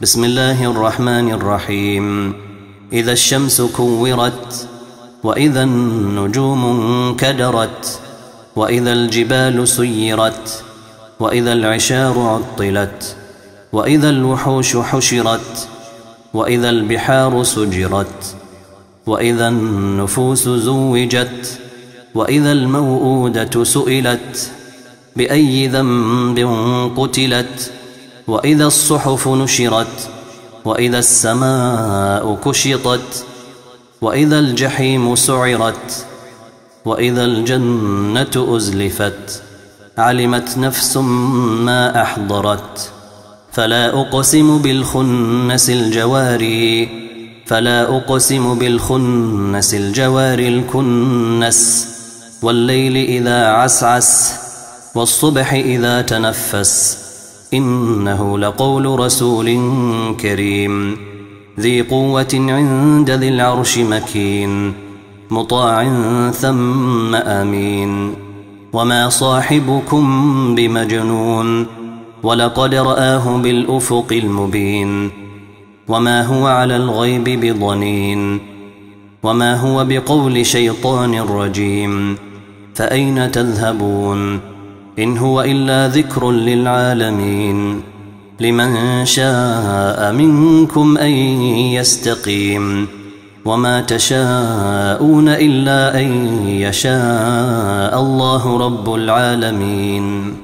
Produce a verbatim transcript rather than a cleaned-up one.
بسم الله الرحمن الرحيم. إذا الشمس كورت، وإذا النجوم انكدرت، وإذا الجبال سيرت، وإذا العشار عطلت، وإذا الوحوش حشرت، وإذا البحار سجرت، وإذا النفوس زوجت، وإذا الموءودة سئلت بأي ذنب قتلت، وإذا الصحف نشرت، وإذا السماء كشطت، وإذا الجحيم سعرت، وإذا الجنة أزلفت، علمت نفس ما أحضرت. فلا أقسم بالخنس الجواري فلا أقسم بالخنس الجواري الكنس، والليل إذا عسعس، والصبح إذا تنفس، إنه لقول رسول كريم ذي قوة عند ذي العرش مكين، مطاع ثم أمين. وما صاحبكم بمجنون، ولقد رآه بالأفق المبين. وما هو على الغيب بضنين، وما هو بقول شيطان رجيم. فأين تذهبون؟ إن هو إلا ذكر للعالمين، لمن شاء منكم أن يستقيم. وما تشاءون إلا أن يشاء الله رب العالمين.